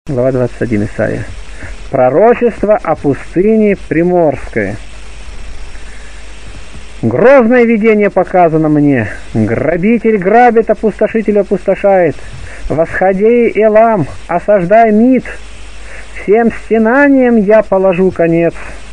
Глава 21 Исайя. Пророчество о пустыне Приморской. Грозное видение показано мне. Грабитель грабит, опустошитель опустошает. Восходи, Элам, осаждай Мид. Всем стенаниям я положу конец.